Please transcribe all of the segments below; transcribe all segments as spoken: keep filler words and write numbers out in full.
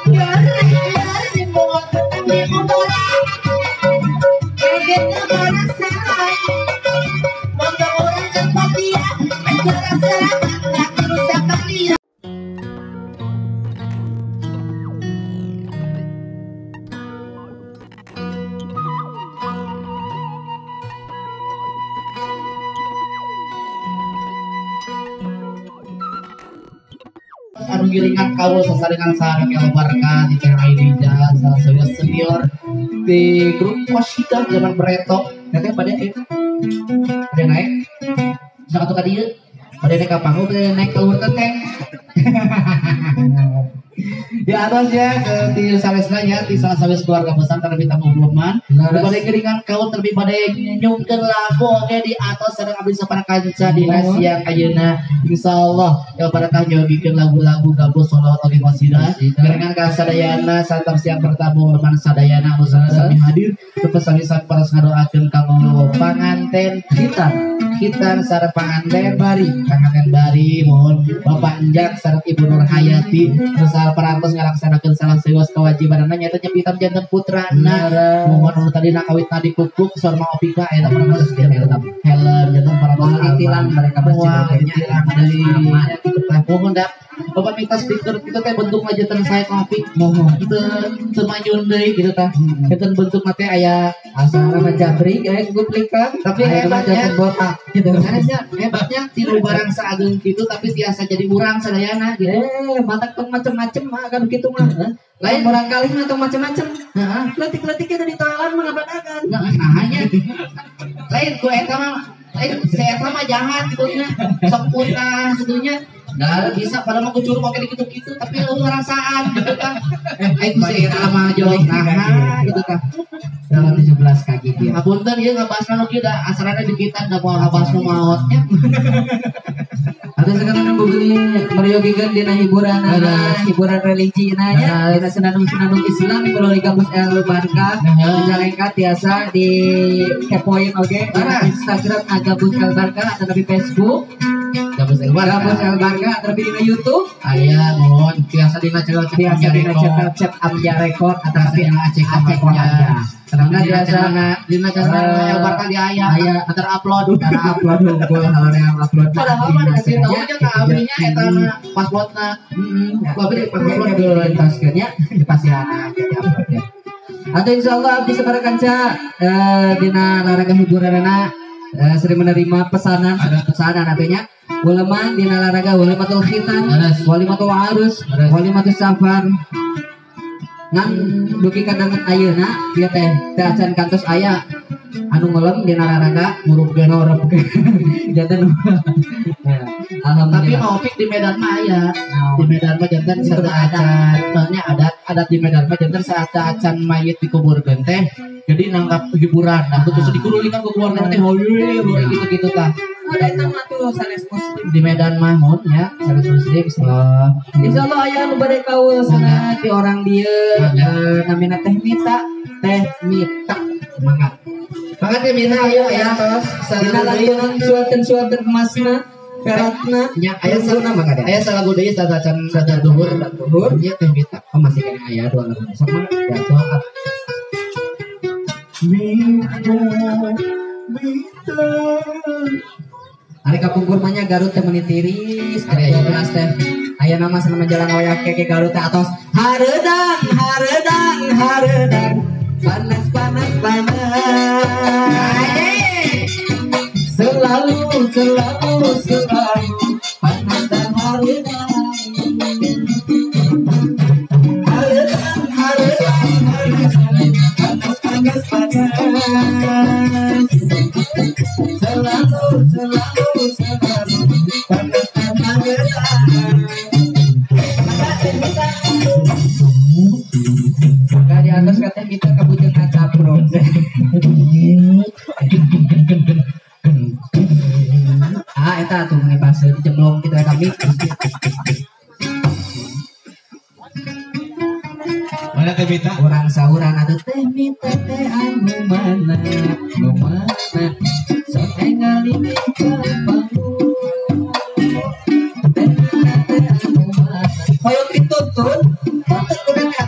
anu giringan kawul sasarengan sareng yang barka di Teh Aidija salah satu senior di grup Wasida zaman beretok nanti pada itu pada naik satu kali pada naik ke panggung pada naik ke luar tenteng di atasnya ke di salesnya di salah satu keluarga besar terlebih tamu buluman pada giringan kawul terlebih pada nyungkeun lagu oke di atas sareng abdi sapana kanca di Asia Ayeuna insyaallah ya barakah nyogikeun lagu-lagu gabus sholawat oge qasidah giringan ka sadayana santar siang bertamu leman sadayana anu sami hadir tepes sami para ngadoakeun kanggo panganten kita kita sareng panganten bari panganten bari mohon Bapak Enjak sareng Ibu Nur Hayati sareng parantos ngalaksanakeun salah sewas kewajibanna nyaeta nyepitan janten putrana mohon anu tadi nakawit tadi kukuk sorma opika eta parantos helm janten parantos itilan mereka bersilaturahmi dari mohon dak Bapak minta stiker kita teh bentuk majetan saya kopi mohon kita semanyun deui kitu tah kita bentuk mate aya asal majabrik aya duplikat tapi hebatnya botak gitu harusnya hebatnya tilu barang saageng kitu tapi biasa jadi urang sadayana gitu eh matak tong macem-macem mah kan kitu mah lain barang kali mah tong macem-macem heeh letik-letiknya dari toilet mah ngabadagan nah hanya lain ku eta mah lain saya mah jahat gitu nya sok punah gitu nya nah bisa pada mau kucur pakai gitu-gitu tapi lu ngerasaan gitu kan eh itu sih lama jauh nah gitu kan dalam tujuh belas kaki dia ngapunten ieu ngabasna nu kieu da asarana di kita da moal ngabas nu maotnya ada sekarang yang beli meriogikan dina hiburan ada hiburan religi nanya dina senandung-senandung Islam di Pulau Kampus El Barka menjalengka tiasa di kepoin oke Instagram Agabus El Barka atau di Facebook Gabus El Barka Gabus El Barka atau di YouTube aya mohon tiasa dina cek tiasa dina cek Amja Record atau dina Aceh Aceh Amja karena biasa dina channel El Barka di aya antar upload antar upload unggul kalau yang upload padahal mah kasih tahu aja ka abinya eta passwordna heeh ku abi password geus taskeunnya pasti ana aja di upload ya atau insyaallah abdi sabaraha kanca dina laraga hiburanna sering menerima pesanan ada pesanan artinya ulama dina laraga walimatul khitan walimatul arus walimatul safar ngan duki kadangan ayeuna dia teh teh acan kantos aya anu ngelem di nararaga nguruk ge norep janten alhamdulillah tapi maopik di Medan mah aya di Medan mah janten sarta acan banyak adat adat di Medan mah janten sarta acan mayit dikuburkeun teh jadi nanggap hiburan nah terus dikurulikan ke keluarga teh hoye gitu-gitu tah ada itu mah tuh sanes muslim di Medan mah mun ya sanes muslim insyaallah insyaallah aya nu bade kaul sana di orang dieu namina teh Mita teh Mita semangat semangat ya Mita ayo ya tos dina lantunan suaten-suaten emasna peratna nya aya saluna mah kada aya salagu deui sadacan sadar duhur duhur nya teh Mita oh masih kana aya dua lagu sama ya doa Mita Mita Ari kapungkur mahnya Garut teh meuni tiris ari aya belas teh aya nama sana jalan wayah keke Garut teh atos hareudang hareudang hareudang panas panas panas selalu selalu selalu panas dan hareudang hareudang hareudang panas panas panas selalu selalu selalu panas dan hareudang Gak di atas katanya kita kabujeng kaca bro ah eta tuh mengenai bahasa dijemlong kita kami mana teh Mita orang sahuran ada teh Mita teh anu mana anu mana sok ningali Mita bangun teh Mita teh anu mana hoyong dituntun konten udah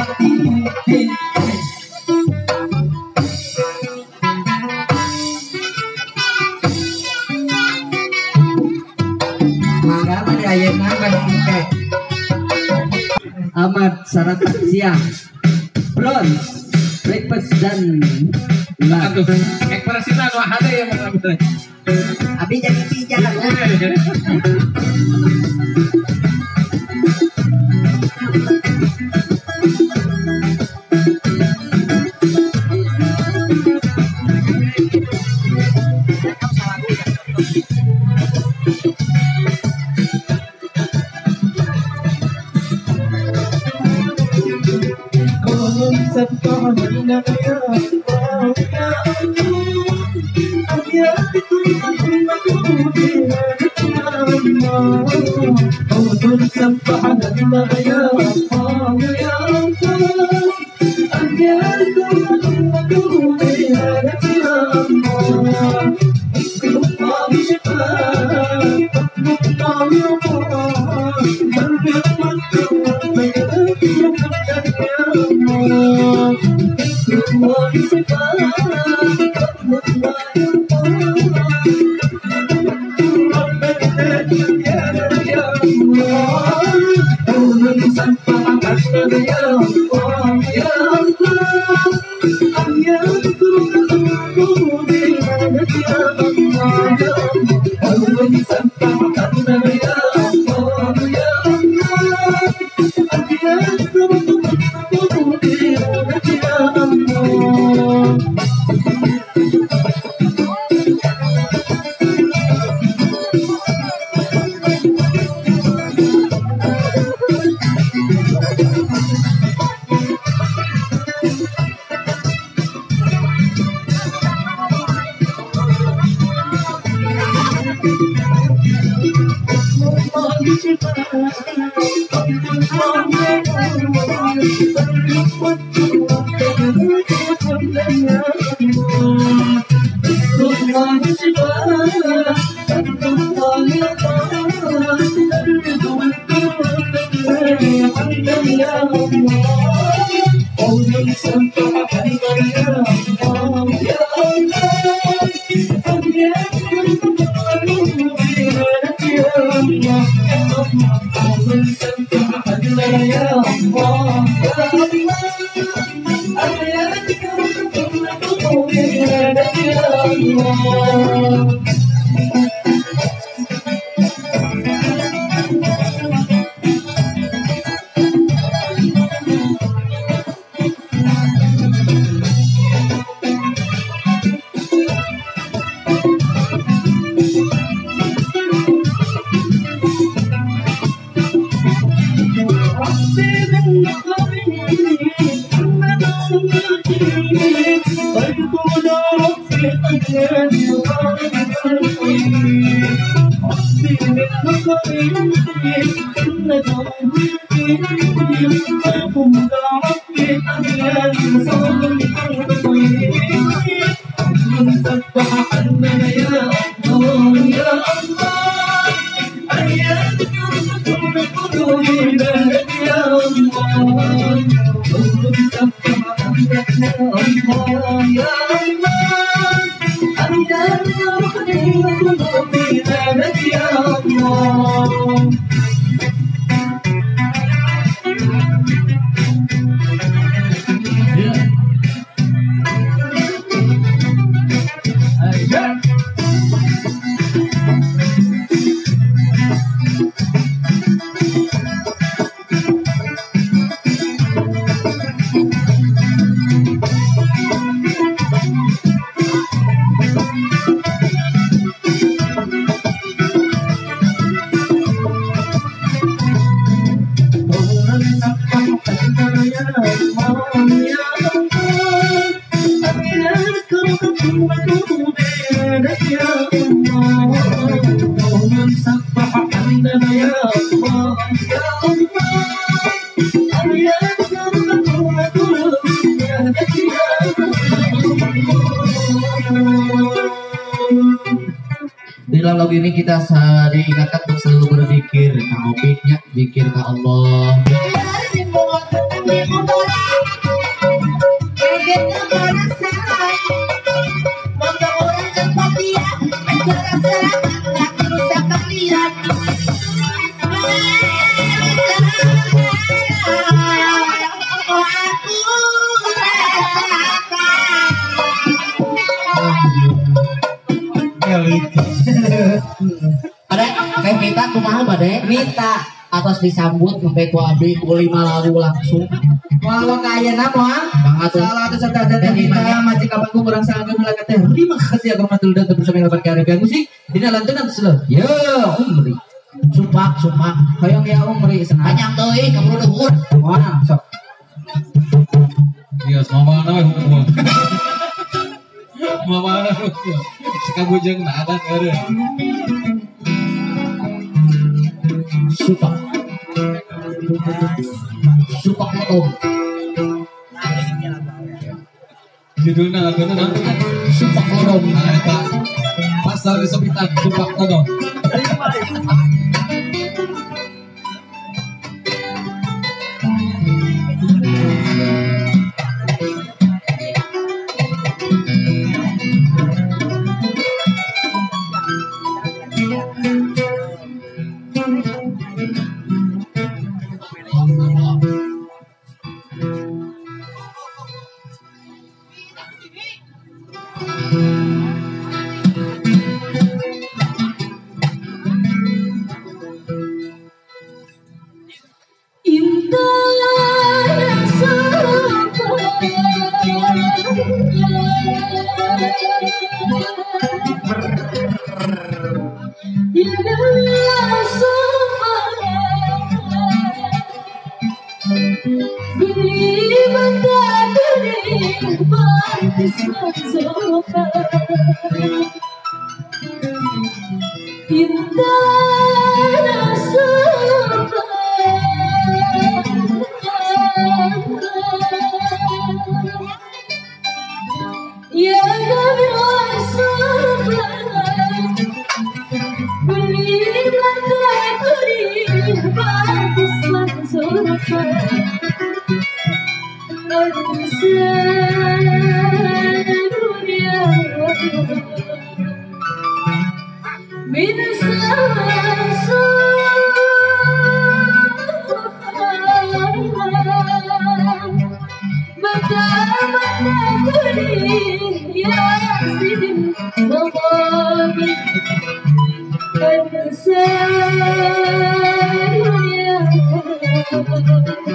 Mangga mah di ayeuna badung teh. Ahmad sarapan siang. Bronze, breakfast dan lunch. Ekspresi anu ada yang mengambil. Abi jadi pijat. Di dalam lagu ini kita sehari ingatkan untuk selalu berzikir, nah, obiknya zikir ke Allah. Ada kayak kita kumaha bade Mita atas disambut sampai ku abi ku lima lagu langsung walau kaya nama banget tuh. salah ada serta ada kita macam kapan ku kurang sangat mulai kata terima kasih aku matul dan bersama dengan karya musik di dalam tenang sudah yo umri sumpah sumpah hoyong ya umri senang panjang tuh eh kamu udah buur wah sok Iya, mama na hukum. Mama na hukum. Sekabujang na ada ada. sumpah sumpah motor Judulnya lagu itu nanti kan. sumpah motor Nah, eta pasal kesempitan sumpah todo. Sayang